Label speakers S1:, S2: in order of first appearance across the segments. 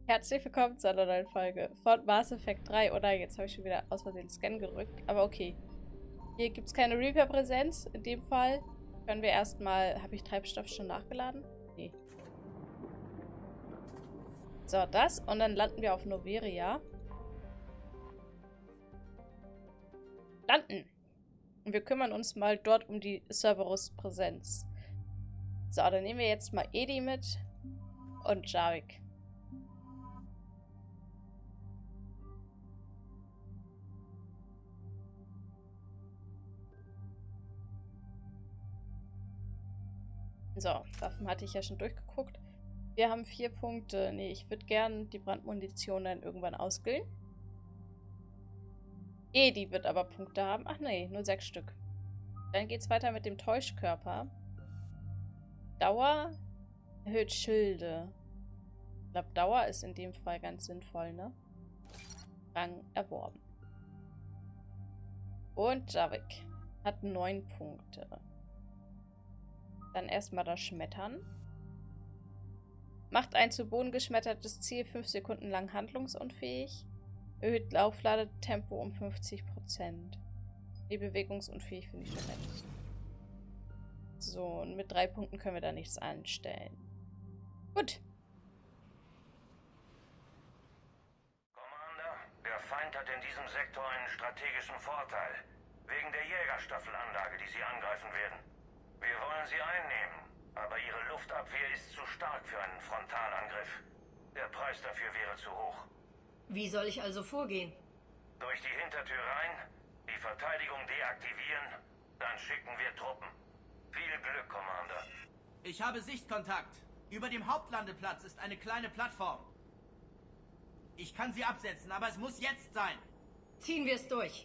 S1: Herzlich willkommen zu einer neuen Folge von Mass Effect 3. Oder jetzt habe ich schon wieder aus Versehen Scan gedrückt. Aber okay. Hier gibt es keine Reaper-Präsenz. In dem Fall können wir erstmal... Habe ich Treibstoff schon nachgeladen? Nee. So, das. Und dann landen wir auf Noveria. Landen! Und wir kümmern uns mal dort um die Cerberus-Präsenz. So, dann nehmen wir jetzt mal Edi mit und Javik. So, Waffen hatte ich ja schon durchgeguckt. Wir haben 4 Punkte. Nee, ich würde gern die Brandmunition dann irgendwann ausgillen. Die wird aber Punkte haben. Ach nee, nur 6 Stück. Dann geht's weiter mit dem Täuschkörper. Dauer erhöht Schilde. Ich glaube, Dauer ist in dem Fall ganz sinnvoll, ne? Rang erworben. Und Javik hat 9 Punkte. Dann erstmal das Schmettern. Macht ein zu Boden geschmettertes Ziel 5 Sekunden lang handlungsunfähig. Erhöht Laufladetempo um 50%. Die bewegungsunfähig finde ich schon nett. So, und mit 3 Punkten können wir da nichts anstellen. Gut.
S2: Commander, der Feind hat in diesem Sektor einen strategischen Vorteil. Wegen der Jägerstaffelanlage, die sie angreifen werden. Wir wollen sie einnehmen, aber ihre Luftabwehr ist zu stark für einen Frontalangriff. Der Preis dafür wäre zu hoch.
S3: Wie soll ich also vorgehen?
S2: Durch die Hintertür rein, die Verteidigung deaktivieren, dann schicken wir Truppen. Viel Glück, Commander.
S4: Ich habe Sichtkontakt. Über dem Hauptlandeplatz ist eine kleine Plattform. Ich kann sie absetzen, aber es muss jetzt sein.
S3: Ziehen wir es durch.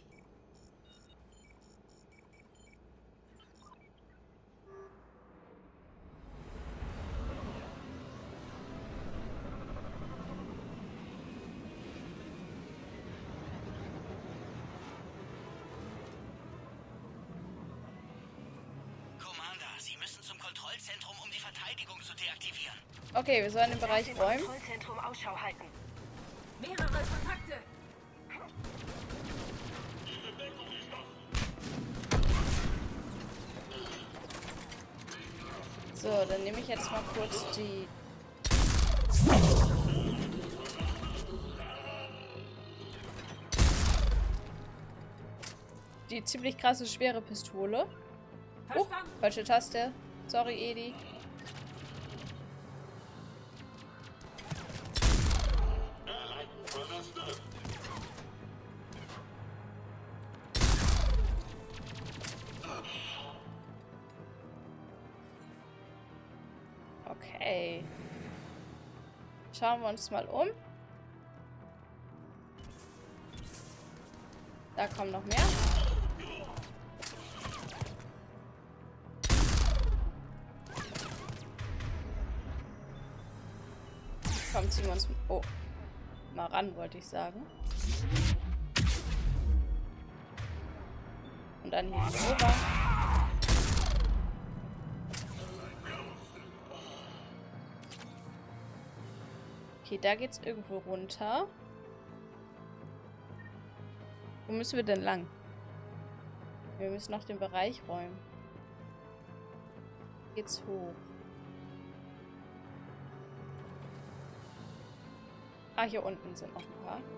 S5: Sie müssen zum Kontrollzentrum, um die Verteidigung zu deaktivieren.
S1: Okay, wir sollen den Bereich räumen.
S3: Kontrollzentrum Ausschau halten.
S6: Mehrere Kontakte.
S1: So, dann nehme ich jetzt mal kurz die ziemlich krasse schwere Pistole. Falsche Taste. Sorry, Edi. Okay. Schauen wir uns mal um. Da kommen noch mehr. Komm, ziehen wir uns mal ran, wollte ich sagen. Und dann hier rüber. Okay, da geht's irgendwo runter. Wo müssen wir denn lang? Wir müssen noch den Bereich räumen. Geht's hoch. Ah, hier unten sind noch ein paar.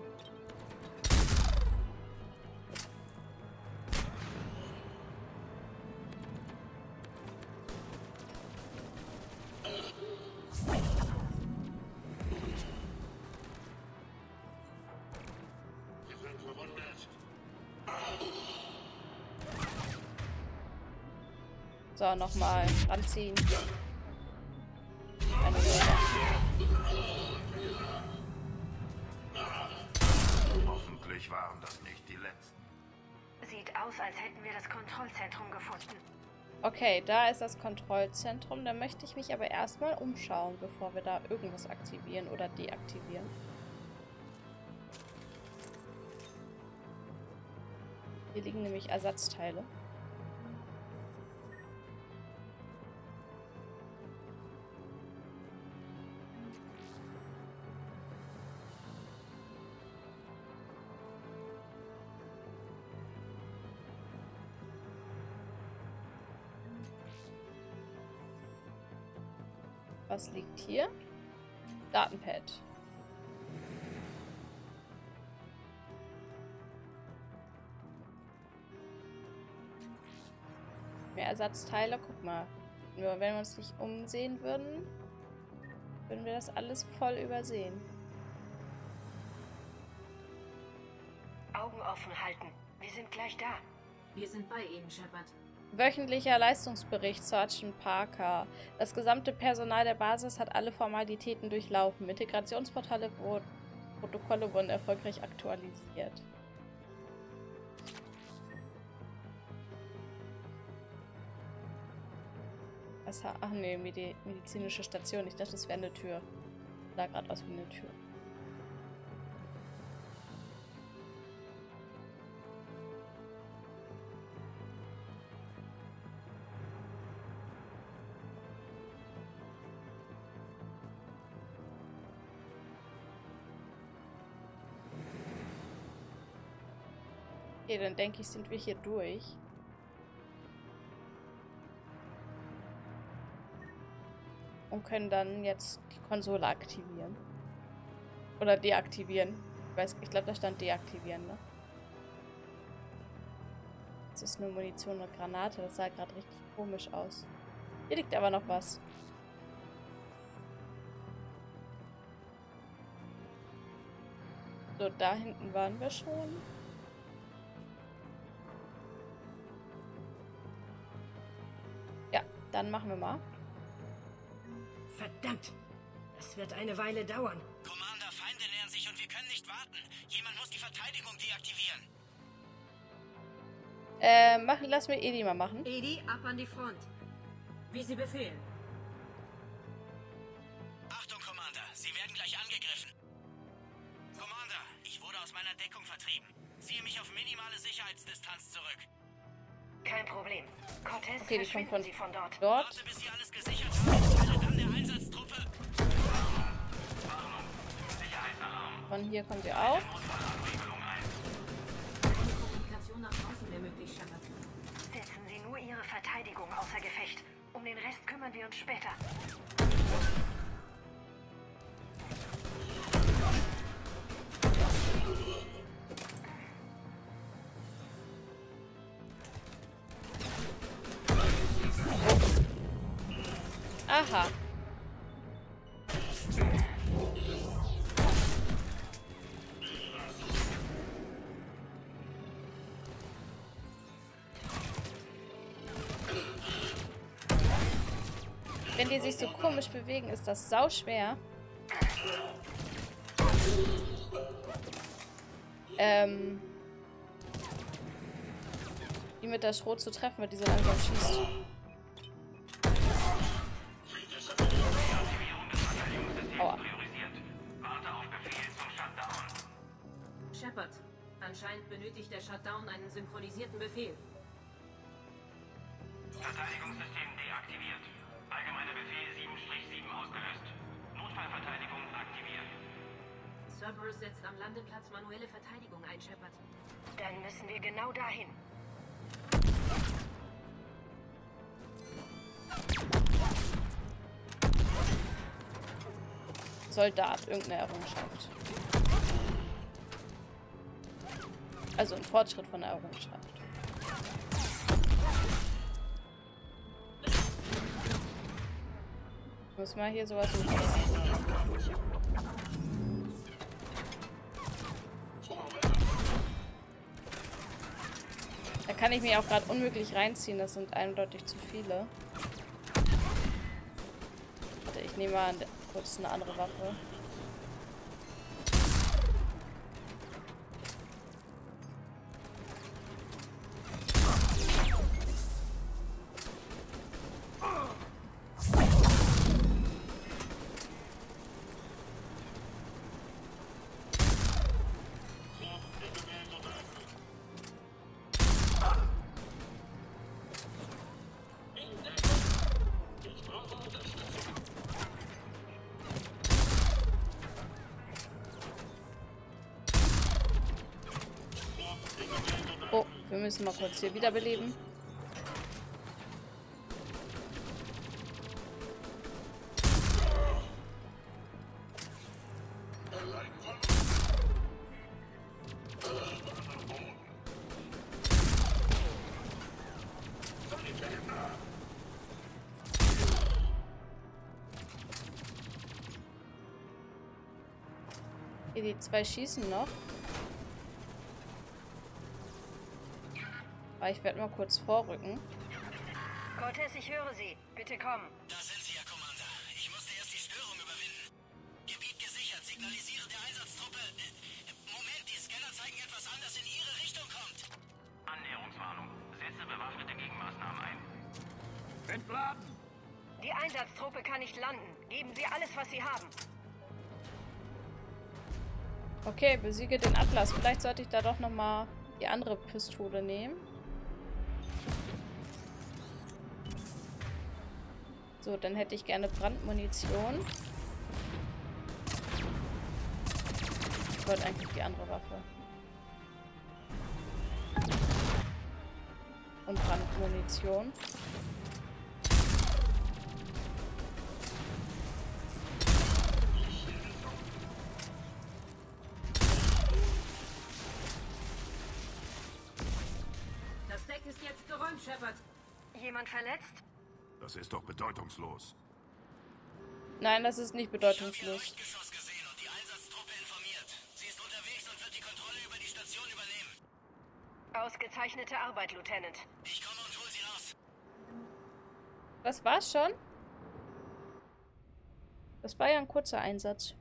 S1: So, nochmal anziehen. Eine
S2: Hoffentlich waren das nicht die letzten.
S3: Sieht aus, als hätten wir das Kontrollzentrum gefunden.
S1: Okay, da ist das Kontrollzentrum. Da möchte ich mich aber erstmal umschauen, bevor wir da irgendwas aktivieren oder deaktivieren. Hier liegen nämlich Ersatzteile. Was liegt hier? Datenpad. Mehr Ersatzteile. Guck mal. Wenn wir uns nicht umsehen würden, würden wir das alles voll übersehen.
S3: Augen offen halten. Wir sind gleich da.
S6: Wir sind bei Ihnen, Shepard.
S1: Wöchentlicher Leistungsbericht, Sergeant Parker. Das gesamte Personal der Basis hat alle Formalitäten durchlaufen. Integrationsportale Protokolle wurden erfolgreich aktualisiert. Ach nee, medizinische Station. Ich dachte, das wäre eine Tür. Sah gerade aus wie eine Tür. Okay, dann denke ich, sind wir hier durch. Und können dann jetzt die Konsole aktivieren. Oder deaktivieren. Ich glaube, da stand deaktivieren, ne? Das ist nur Munition und Granate. Das sah gerade richtig komisch aus. Hier liegt aber noch was. So, da hinten waren wir schon. Ja, dann machen wir mal.
S7: Verdammt! Es wird eine Weile dauern.
S5: Commander, Feinde nähern sich und wir können nicht warten. Jemand muss die Verteidigung deaktivieren.
S1: Lass mir Edi mal machen.
S6: Edi, ab an die Front. Wie Sie befehlen.
S5: Achtung, Commander, Sie werden gleich angegriffen. Commander, ich wurde aus meiner Deckung vertrieben. Ziehe mich auf minimale Sicherheitsdistanz zurück.
S3: Kein Problem. Cortez,
S1: Okay, die kommt von
S3: Sie von dort.
S5: Warte, bis Sie alles gesichert haben. Teile dann der Einsatztruppe.
S1: Von hier kommt ihr auch.
S6: Eine Kommunikation nach draußen wäre möglich, Shepard.
S3: Setzen Sie nur Ihre Verteidigung außer Gefecht. Um den Rest kümmern wir uns später.
S1: Aha. Wenn die sich so komisch bewegen, ist das sauschwer. Die mit der Schrot zu treffen, weil die so langsam schießt. Aua.
S6: Shepard, anscheinend benötigt der Shutdown einen synchronisierten Befehl.
S2: Verteidigungssystem deaktiviert. Allgemeiner Befehl 7-7 ausgelöst. Notfallverteidigung aktiviert.
S6: Cerberus setzt am Landeplatz manuelle Verteidigung ein, Shepard.
S3: Dann müssen wir genau dahin.
S1: Soldat, irgendeine Errungenschaft. Also ein Fortschritt von der Errungenschaft. Ich muss mal hier sowas suchen. Da kann ich mich auch gerade unmöglich reinziehen, das sind eindeutig zu viele. Warte, ich nehme mal kurz eine andere Waffe. Oh, wir müssen mal kurz hier wiederbeleben. Hier, die zwei schießen noch. Aber ich werde mal kurz vorrücken.
S3: Cortez, ich höre Sie. Bitte kommen.
S5: Da sind Sie, Herr Commander. Ich musste erst die Störung überwinden. Gebiet gesichert. Signalisiere der Einsatztruppe. Moment, die Scanner zeigen etwas an, das in Ihre Richtung kommt.
S2: Annäherungswarnung. Setze bewaffnete Gegenmaßnahmen ein.
S4: Entladen!
S3: Die Einsatztruppe kann nicht landen. Geben Sie alles, was Sie haben.
S1: Okay, besiege den Atlas. Vielleicht sollte ich da doch nochmal die andere Pistole nehmen. So, dann hätte ich gerne Brandmunition. Ich wollte eigentlich die andere Waffe. Und Brandmunition.
S6: Das Deck ist jetzt geräumt, Shepard.
S3: Jemand verletzt?
S8: Das ist doch bedeutungslos.
S1: Nein, das ist nicht
S5: Ich habe
S1: bedeutungslos.
S5: Ihr Leuchtgeschoss gesehen und die Einsatztruppe informiert. Sie ist unterwegs und wird die Kontrolle über die Station übernehmen.
S3: Ausgezeichnete Arbeit, Lieutenant.
S5: Ich komme und hol Sie raus.
S1: Das war's schon? Das war ja ein kurzer Einsatz.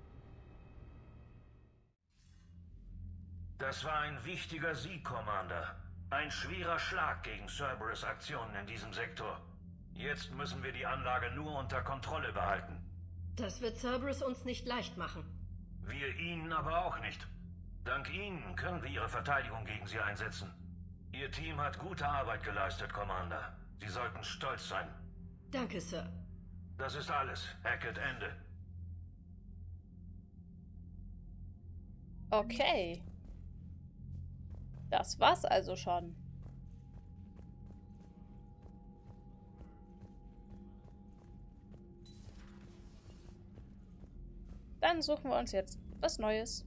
S2: Das war ein wichtiger Sieg, Commander. Ein schwerer Schlag gegen Cerberus' Aktionen in diesem Sektor. Jetzt müssen wir die Anlage nur unter Kontrolle behalten.
S7: Das wird Cerberus uns nicht leicht machen.
S2: Wir Ihnen aber auch nicht. Dank Ihnen können wir Ihre Verteidigung gegen sie einsetzen. Ihr Team hat gute Arbeit geleistet, Commander. Sie sollten stolz sein.
S7: Danke, Sir.
S2: Das ist alles. Hackett, Ende.
S1: Okay. Das war's also schon. Dann suchen wir uns jetzt was Neues.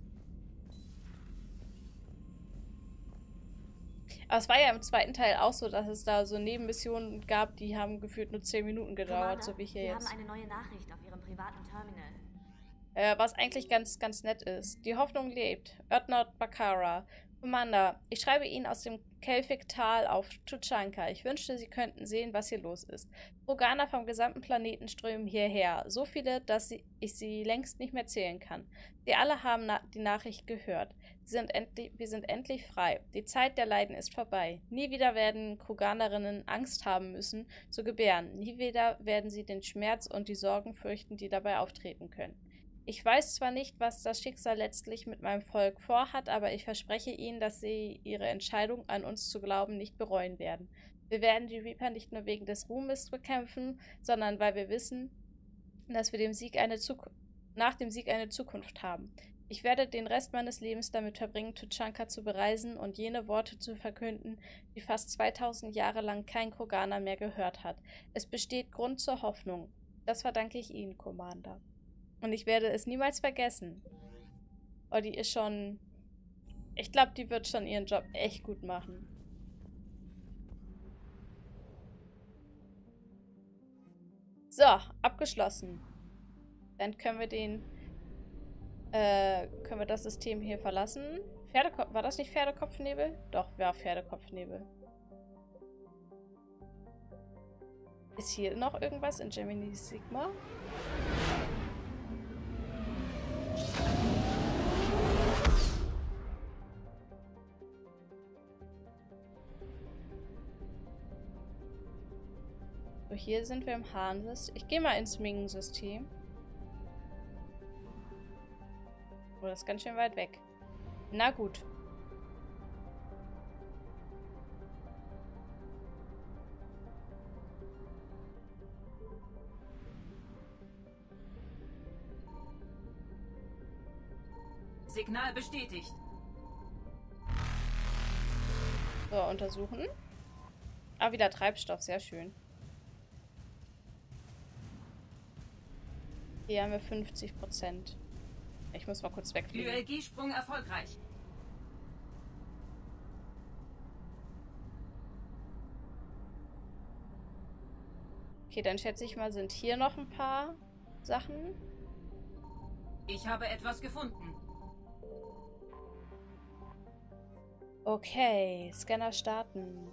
S1: Aber es war ja im zweiten Teil auch so, dass es da so Nebenmissionen gab, die haben gefühlt nur 10 Minuten gedauert,
S9: Commander,
S1: so wie hier
S9: Sie
S1: jetzt.
S9: haben eine neue Nachricht auf Ihrem privaten Terminal.
S1: Was eigentlich ganz nett ist. Die Hoffnung lebt. Erdnord Bakara. Commander, ich schreibe Ihnen aus dem Kelfik-Tal auf Tuchanka. Ich wünschte, Sie könnten sehen, was hier los ist. Kroganer vom gesamten Planeten strömen hierher. So viele, dass ich sie längst nicht mehr zählen kann. Sie alle haben die Nachricht gehört. Wir sind endlich frei. Die Zeit der Leiden ist vorbei. Nie wieder werden Kroganerinnen Angst haben müssen, zu gebären. Nie wieder werden sie den Schmerz und die Sorgen fürchten, die dabei auftreten können. Ich weiß zwar nicht, was das Schicksal letztlich mit meinem Volk vorhat, aber ich verspreche Ihnen, dass Sie Ihre Entscheidung, an uns zu glauben, nicht bereuen werden. Wir werden die Reaper nicht nur wegen des Ruhmes bekämpfen, sondern weil wir wissen, dass wir nach dem Sieg eine Zukunft haben. Ich werde den Rest meines Lebens damit verbringen, Tuchanka zu bereisen und jene Worte zu verkünden, die fast 2000 Jahre lang kein Kroganer mehr gehört hat. Es besteht Grund zur Hoffnung. Das verdanke ich Ihnen, Commander. Und ich werde es niemals vergessen. Oh, die ist schon... Ich glaube, die wird schon ihren Job echt gut machen. So, abgeschlossen. Dann können wir können wir das System hier verlassen. War das nicht Pferdekopfnebel? Doch, war Pferdekopfnebel. Ist hier noch irgendwas in Gemini Sigma? So, hier sind wir im Hahn-System. Ich gehe mal ins Ming-System. Oh, das ist ganz schön weit weg. Na gut.
S6: Signal bestätigt.
S1: So, untersuchen. Ah, wieder Treibstoff. Sehr schön. Hier haben wir 50%. Ich muss mal kurz wegfliegen.
S6: ULG-Sprung erfolgreich.
S1: Okay, dann schätze ich mal, sind hier noch ein paar Sachen.
S6: Ich habe etwas gefunden.
S1: Okay, Scanner starten.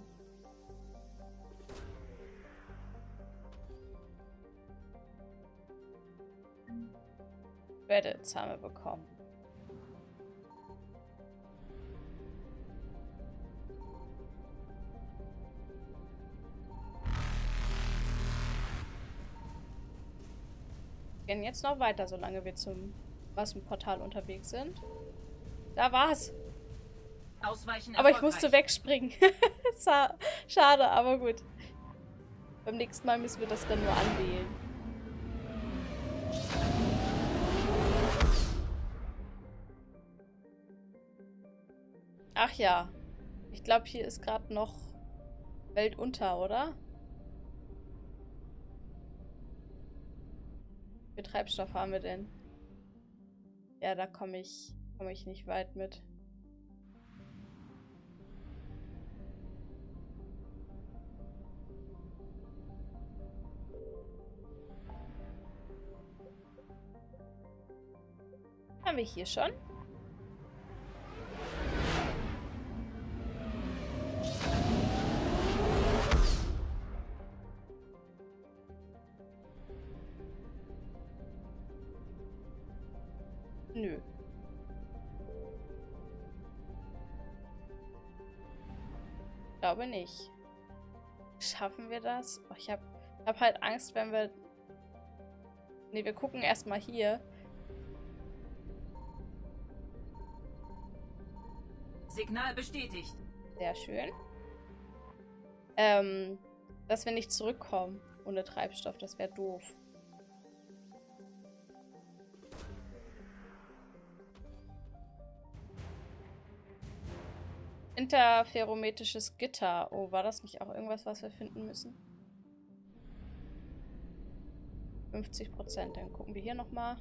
S1: Credits haben wir bekommen. Wir gehen jetzt noch weiter, solange wir zum Rassenportal unterwegs sind. Da war's.
S6: Ausweichen
S1: Aber ich musste wegspringen. Schade, aber gut. Beim nächsten Mal müssen wir das dann nur anwählen. Ach ja. Ich glaube, hier ist gerade noch Weltunter, oder? Wie viel Treibstoff haben wir denn? Ja, da komme ich nicht weit mit. Haben wir hier schon? Nö. Glaube nicht. Schaffen wir das? Oh, ich hab halt Angst, wenn wir... Ne, wir gucken erstmal hier.
S6: Signal bestätigt.
S1: Sehr schön. Dass wir nicht zurückkommen ohne Treibstoff, das wäre doof. Interferometrisches Gitter. Oh, war das nicht auch irgendwas, was wir finden müssen? 50%. Dann gucken wir hier nochmal.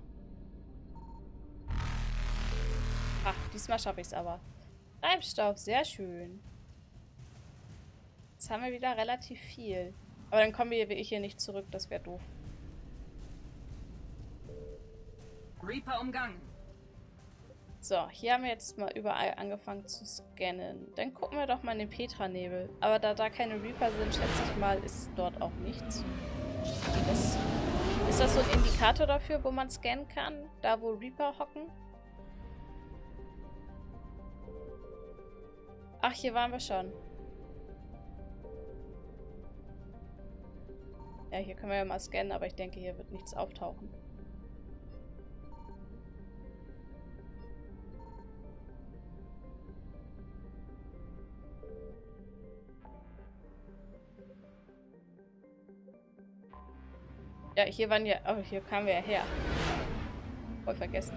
S1: Ach, diesmal schaffe ich es aber. Treibstoff, sehr schön. Jetzt haben wir wieder relativ viel. Aber dann kommen wir hier nicht zurück, das wäre doof.
S6: Reaper umgangen.
S1: So, hier haben wir jetzt mal überall angefangen zu scannen. Dann gucken wir doch mal in den Petra-Nebel. Aber da keine Reaper sind, schätze ich mal, ist dort auch nichts. Ist das so ein Indikator dafür, wo man scannen kann? Da, wo Reaper hocken? Ach, hier waren wir schon. Ja, hier können wir ja mal scannen, aber ich denke, hier wird nichts auftauchen. Ja, hier waren ja... Oh, hier kamen wir ja her. Voll vergessen.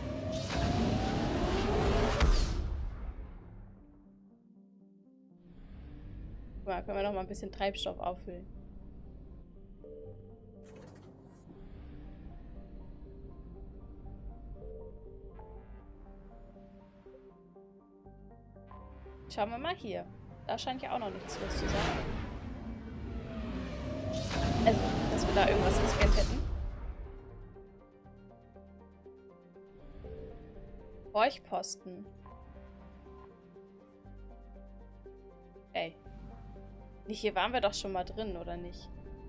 S1: Guck mal, können wir noch mal ein bisschen Treibstoff auffüllen. Schauen wir mal hier. Da scheint ja auch noch nichts los zu sein. Also, dass wir da irgendwas gescannt hätten. Bräuchposten. Ey. Nicht, hier waren wir doch schon mal drin, oder nicht?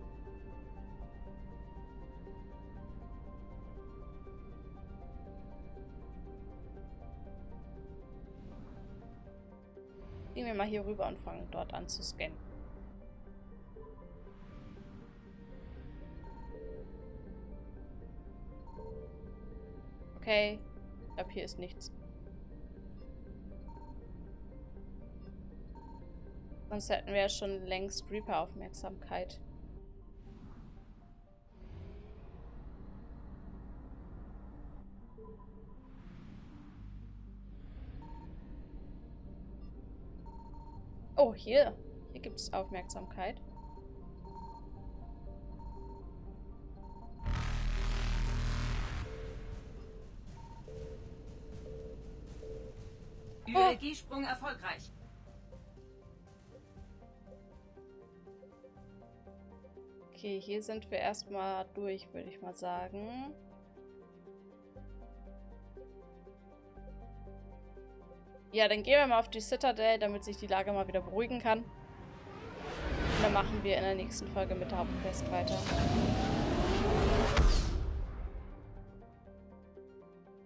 S1: Gehen wir mal hier rüber und fangen dort an zu scannen. Okay, ich glaube, hier ist nichts. Sonst hätten wir ja schon längst Reaper-Aufmerksamkeit. Oh, hier. Hier gibt es Aufmerksamkeit.
S6: ULG-Sprung erfolgreich.
S1: Okay, hier sind wir erstmal durch, würde ich mal sagen. Ja, dann gehen wir mal auf die Citadel, damit sich die Lage mal wieder beruhigen kann. Und dann machen wir in der nächsten Folge mit der Hauptquest weiter.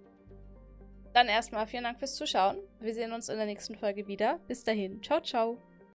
S1: Dann erstmal vielen Dank fürs Zuschauen. Wir sehen uns in der nächsten Folge wieder. Bis dahin. Ciao, ciao.